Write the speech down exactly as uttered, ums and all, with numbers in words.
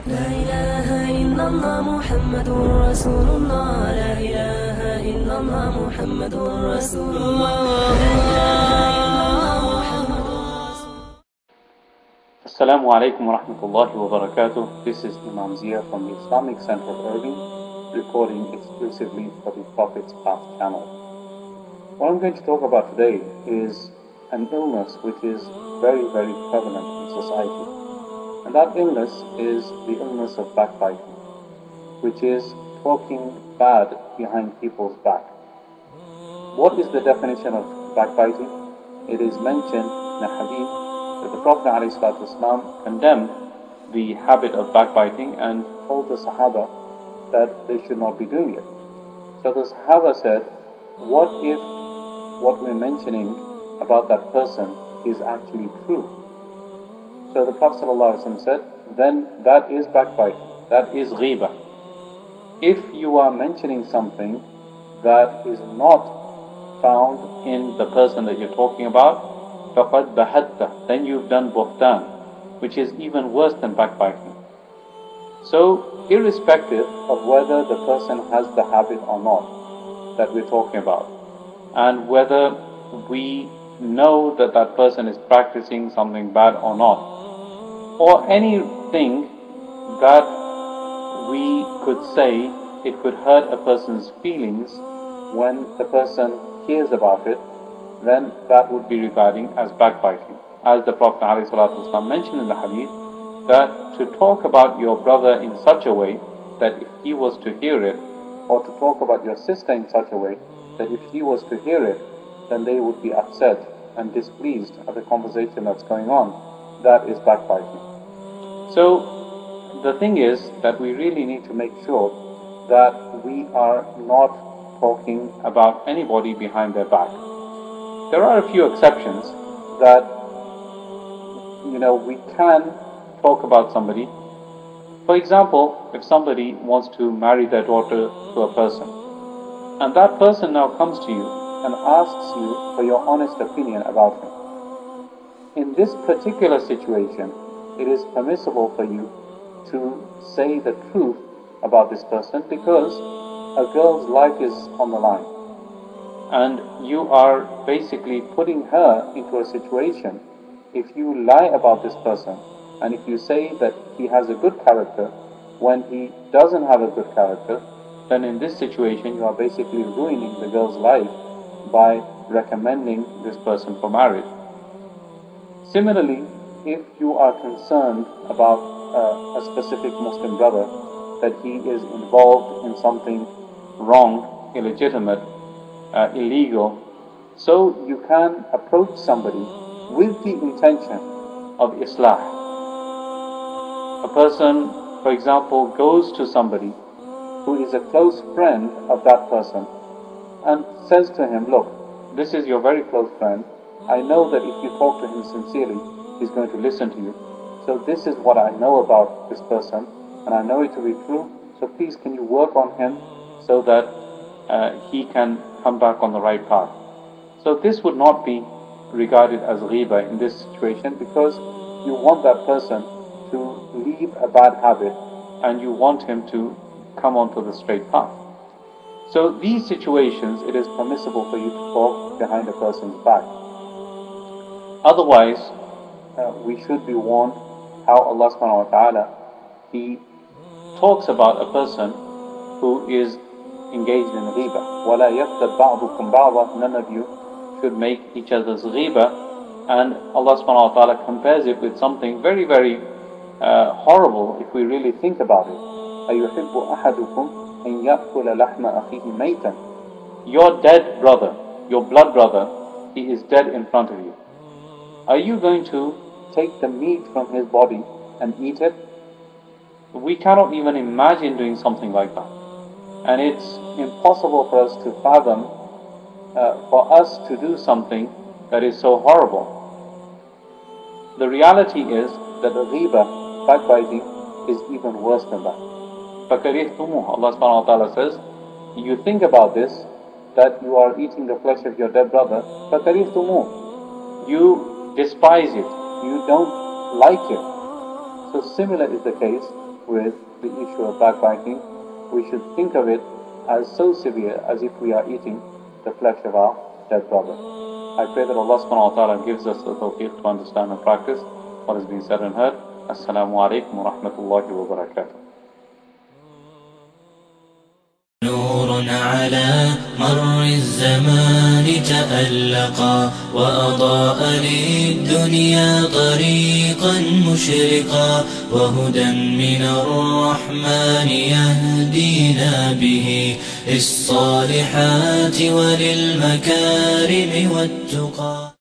لا إله إلا الله محمد رسول الله لا إله إلا الله محمد رسول الله Assalamu alaikum wa rahmatullahi wa barakatuh. This is Imam Zia from the Islamic Center of Irving, recording exclusively for the Prophet's Path channel. What I'm going to talk about today is an illness which is very, very prevalent in society. And that illness is the illness of backbiting, which is talking bad behind people's back. What is the definition of backbiting? It is mentioned in a hadith that the Prophet ﷺ condemned the habit of backbiting and told the Sahaba that they should not be doing it. So the Sahaba said, what if what we're mentioning about that person is actually true? So the Prophet ﷺ said, then that is backbiting, that is ghiba. If you are mentioning something that is not found in the person that you're talking about, فَقَدْ بَهَدْتَ, then you've done buhtan, which is even worse than backbiting. So, irrespective of whether the person has the habit or not that we're talking about, and whether we know that that person is practicing something bad or not, or anything that we could say it could hurt a person's feelings when the person hears about it, then that would be regarding as backbiting. As the Prophet ﷺ mentioned in the hadith, that to talk about your brother in such a way that if he was to hear it, or to talk about your sister in such a way that if he was to hear it, then they would be upset and displeased at the conversation that's going on, that is backbiting. So the thing is that we really need to make sure that we are not talking about anybody behind their back. There are a few exceptions that, you know, we can talk about somebody. For example, if somebody wants to marry their daughter to a person, and that person now comes to you and asks you for your honest opinion about him. In this particular situation, it is permissible for you to say the truth about this person because a girl's life is on the line. And you are basically putting her into a situation. If you lie about this person, and if you say that he has a good character when he doesn't have a good character, then in this situation you are basically ruining the girl's life by recommending this person for marriage. Similarly, if you are concerned about uh, a specific Muslim brother, that he is involved in something wrong, illegitimate, uh, illegal, so you can approach somebody with the intention of islah. A person, for example, goes to somebody who is a close friend of that person and says to him, look, this is your very close friend. I know that if you talk to him sincerely, he's going to listen to you. So this is what I know about this person, and I know it to be true. So please, can you work on him so that uh, he can come back on the right path? So this would not be regarded as ghiba in this situation, because you want that person to leave a bad habit and you want him to come onto the straight path. So these situations, it is permissible for you to talk behind a person's back. Otherwise, uh, we should be warned how Allah subhanahu wa ta'ala, He talks about a person who is engaged in ghiba. وَلَا يَغْتَبْ بَعْضُكُمْ بَعْضًا, none of you should make each other's ghiba. And Allah subhanahu wa ta'ala compares it with something very, very uh, horrible if we really think about it. أَيُحِبُّ أَحَدُكُمْ أَن يَأْكُلَ لَحْمَ أَخِيهِ مَيْتًا. Your dead brother, your blood brother, he is dead in front of you. Are you going to take the meat from his body and eat it? We cannot even imagine doing something like that. And it's impossible for us to fathom, uh, for us to do something that is so horrible. The reality is that the ghiba, backbiting, is even worse than that. فَكَرِهْتُمُوهُ, Allah subhanahu wa ta'ala says, you think about this, that you are eating the flesh of your dead brother, فَكَرِهْتُمُوهُ, you despise it, you don't like it. So similar is the case with the issue of backbiting, we should think of it as so severe as if we are eating the flesh of our dead brother. I pray that Allah subhanahu wa ta'ala gives us the tawfiq to understand and practice what has been said and heard. Assalamu alaikum wa rahmatullahi wa barakatuh. نور على مر الزمان تألقا وأضاء للدنيا طريقا مشرقا وهدى من الرحمن يهدينا به للصالحات وللمكارم والتقى.